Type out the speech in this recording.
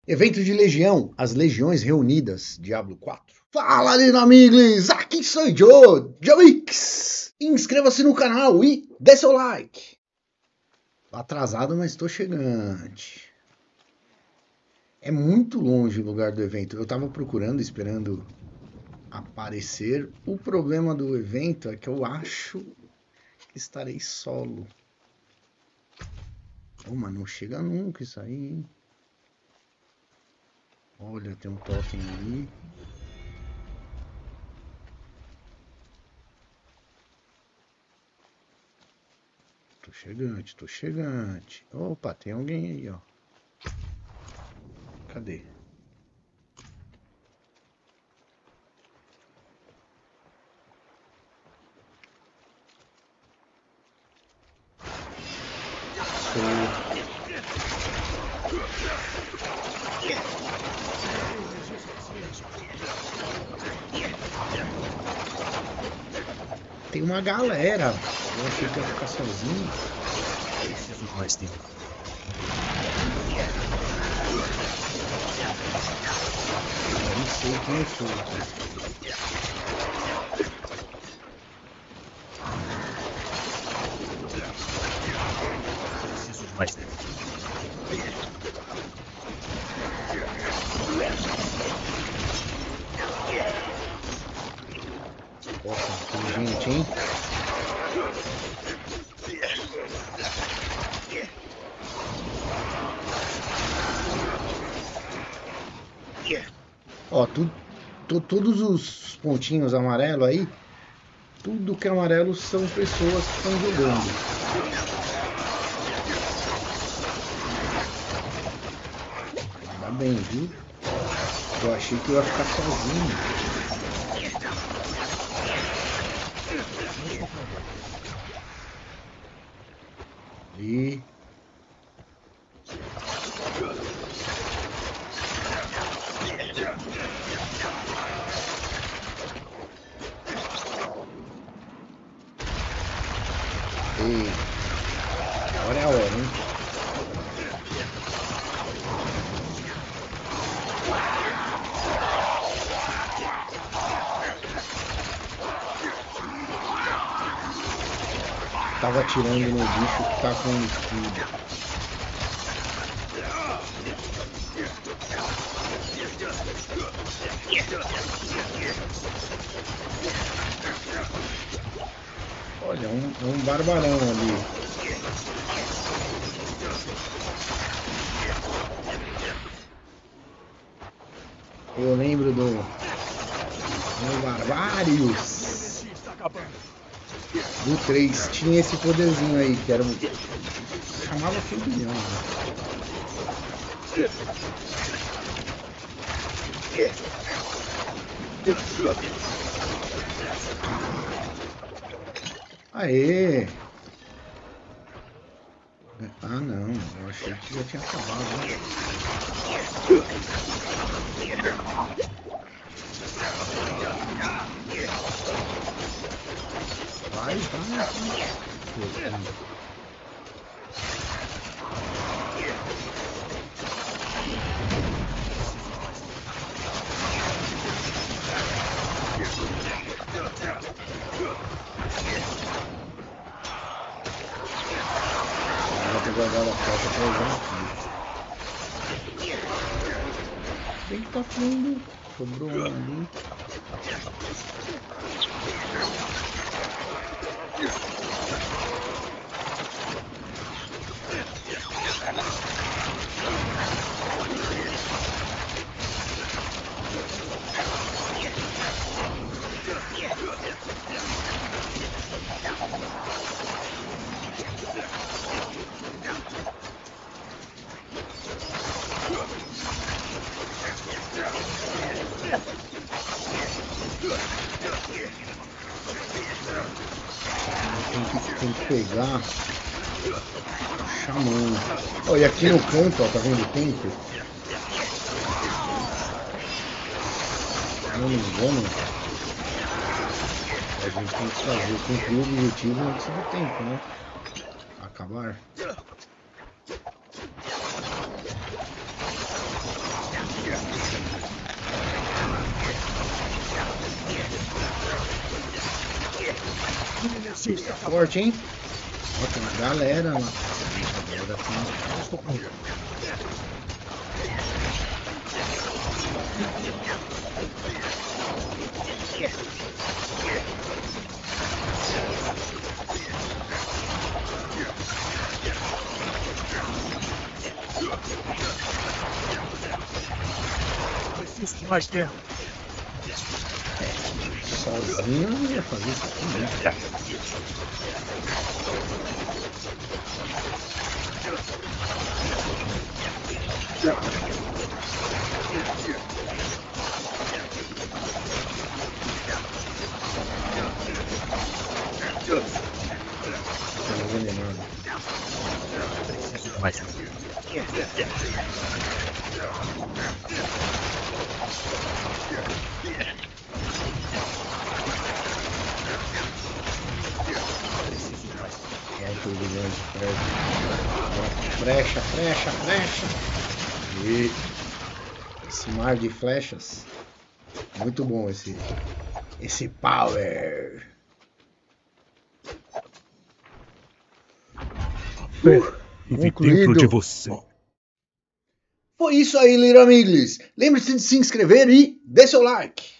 Evento de Legião, as Legiões Reunidas, Diablo 4. Fala, amigos! Aqui sou eu, Joix! Inscreva-se no canal e dê seu like! Atrasado, mas estou chegante. É muito longe o lugar do evento. Eu estava procurando, esperando aparecer. O problema do evento é que eu acho que estarei solo. Oh, mas não chega nunca isso aí, hein? Olha, tem um totem ali. Tô chegante. Opa, tem alguém aí, ó. Cadê? Tem uma galera. Eu achei que ia ficar sozinho. Preciso de mais tempo. Eu não sei quem eu sou aqui. Preciso de mais tempo. Nossa, tem gente, hein? Ó, todos os pontinhos amarelos aí, tudo que é amarelo são pessoas que estão jogando. Ainda bem, viu? Eu achei que eu ia ficar sozinho. E agora é a hora, hein? Tava atirando no bicho que tá com escudo. Olha, um barbarão ali. Eu lembro do Barbários do 3. Tinha esse poderzinho aí, que era chamava turbilhão. Aê! Ah, não, eu achei que já tinha acabado, né? Vai. Vou ter guardado a foto pra usar aqui. Bem que tá fundo. Sobrou um ali. Tem que pegar Xamã. Ó, e aqui no canto, ó, tá vendo o tempo? Se não me engano, a gente tem que fazer, cumprir o objetivo antes do tempo, né? Acabar. forte, hein? Ó, tem uma galera lá. Agora sim. Estou pronto. Preciso de mais tempo. Sozinho eu não ia fazer isso aqui, né? Tá envenenado. Preciso de mais tempo. Alto gigante, frecha, frecha, frecha. E esse mar de flechas. Muito bom esse power. Vive dentro de você. Foi isso aí, Little Amigos. Lembre-se de se inscrever e dê seu like.